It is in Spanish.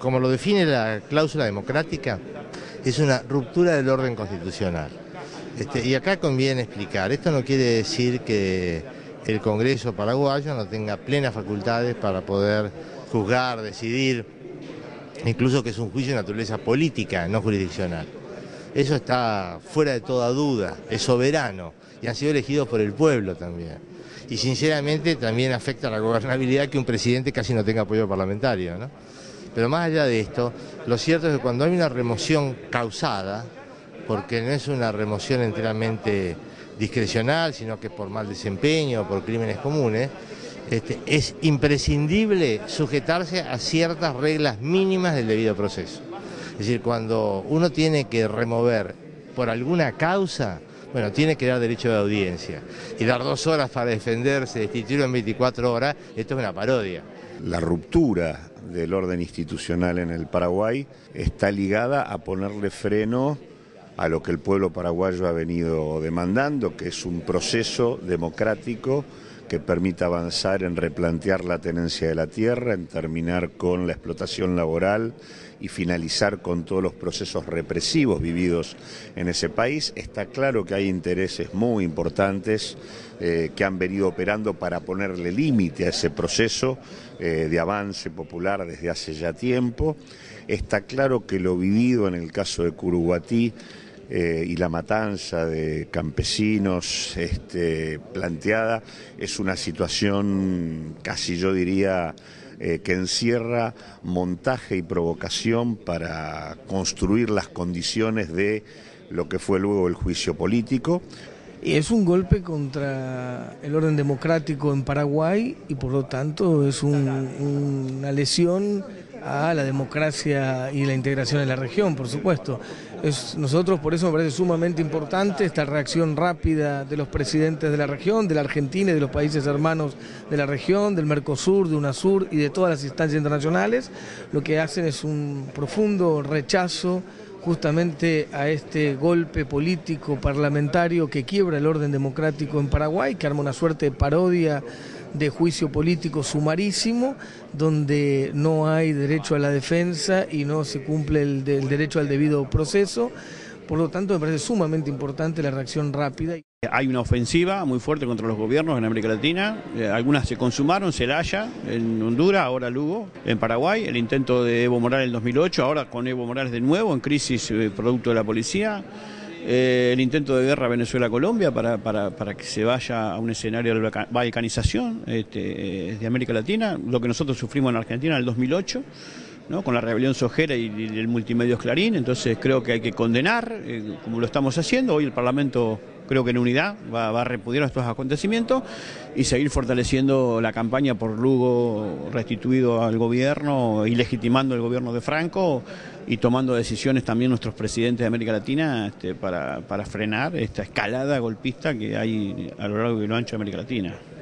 como lo define la cláusula democrática, es una ruptura del orden constitucional. Y acá conviene explicar, esto no quiere decir que el Congreso paraguayo no tenga plenas facultades para poder juzgar, decidir, incluso que es un juicio de naturaleza política, no jurisdiccional. Eso está fuera de toda duda, es soberano y han sido elegidos por el pueblo también. Y sinceramente también afecta a la gobernabilidad que un presidente casi no tenga apoyo parlamentario, ¿no? Pero más allá de esto, lo cierto es que cuando hay una remoción causada, porque no es una remoción enteramente discrecional, sino que por mal desempeño o por crímenes comunes, es imprescindible sujetarse a ciertas reglas mínimas del debido proceso. Es decir, cuando uno tiene que remover por alguna causa, bueno, tiene que dar derecho de audiencia. Y dar 2 horas para defenderse, destituirlo en 24 horas, esto es una parodia. La ruptura del orden institucional en el Paraguay está ligada a ponerle freno a lo que el pueblo paraguayo ha venido demandando, que es un proceso democrático que permita avanzar en replantear la tenencia de la tierra, en terminar con la explotación laboral y finalizar con todos los procesos represivos vividos en ese país. Está claro que hay intereses muy importantes que han venido operando para ponerle límite a ese proceso de avance popular desde hace ya tiempo. Está claro que lo vivido en el caso de Curuguatí y la matanza de campesinos planteada es una situación casi yo diría que encierra montaje y provocación para construir las condiciones de lo que fue luego el juicio político. Y es un golpe contra el orden democrático en Paraguay y por lo tanto es una lesión a la democracia y la integración en la región, por supuesto. Nosotros por eso me parece sumamente importante esta reacción rápida de los presidentes de la región, de la Argentina y de los países hermanos de la región, del Mercosur, de UNASUR y de todas las instancias internacionales. Lo que hacen es un profundo rechazo justamente a este golpe político parlamentario que quiebra el orden democrático en Paraguay, que arma una suerte de parodia de juicio político sumarísimo, donde no hay derecho a la defensa y no se cumple el derecho al debido proceso. Por lo tanto, me parece sumamente importante la reacción rápida. Hay una ofensiva muy fuerte contra los gobiernos en América Latina, algunas se consumaron, Celaya en Honduras, ahora Lugo en Paraguay, el intento de Evo Morales en el 2008, ahora con Evo Morales de nuevo en crisis producto de la policía, el intento de guerra Venezuela-Colombia para que se vaya a un escenario de balcanización de América Latina, lo que nosotros sufrimos en Argentina en el 2008, ¿no? Con la rebelión Sojera y el Multimedios Clarín. Entonces creo que hay que condenar, como lo estamos haciendo. Hoy el Parlamento, creo que en unidad, va a repudiar estos acontecimientos y seguir fortaleciendo la campaña por Lugo restituido al gobierno y legitimando el gobierno de Franco y tomando decisiones también nuestros presidentes de América Latina para frenar esta escalada golpista que hay a lo largo y lo ancho de América Latina.